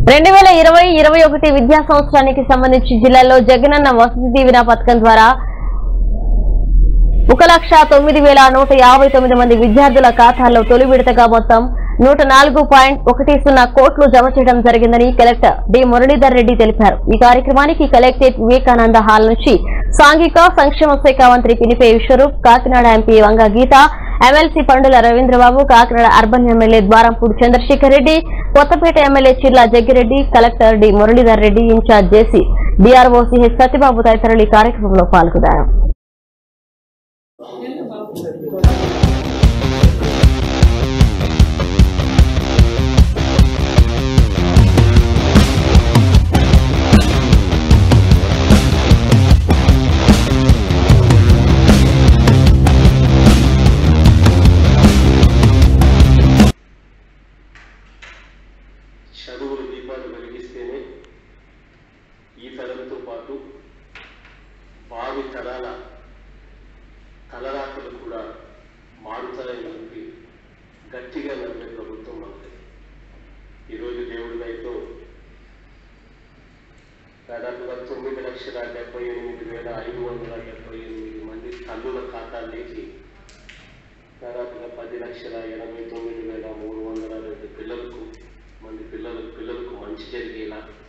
2020-21 విద్యా సంవత్సరానికి సంబంధించి జిల్లాలో జగనన్న వసతి దీవెన పథకం ద్వారా 1,09,159 మంది విద్యార్థుల ఖాతాల్లో తొలి విడతగా మొత్తం 104.10 కోట్లు జమ చేయడం జరిగిందని కలెక్టర్ డి మురళీధర్ రెడ్డి తెలిపారు। ఈ కార్యక్రమానికి కలెక్టరేట్ వివేకానంద హాల్ నుంచి సాంఘిక సంక్షేమ శాఖ మంత్రి Pinipe Viswaroop, Kakinada MP Vanga Geetha, MLC Pandula Ravindrababu, Kakinada urban MLA Dwarampudi Chandrasekhar Reddy, Kothapeta MLA Chirla Jaggireddy, collector D Muralidhar Reddy, incharge JC DRO CH Satyababu తదితరులు ఈ కార్యక్రమంలో పాల్గొన్నారు। చదువులు దీపాలు వెలిగిస్తేనే ఈ తరంతో పాటు భావి తరాల తలరాతలు కూడా మారుతాయని చెప్పి గట్టిగా నమ్మే ప్రభుత్వం మనది। ఈరోజు దేవుడి దయతో దాదాపుగా 9,78,578 మంది తల్లుల ఖాతాల్లోకి దాదాపుగా 10,89,302 పిల్లలకు మంచి జరిగేలా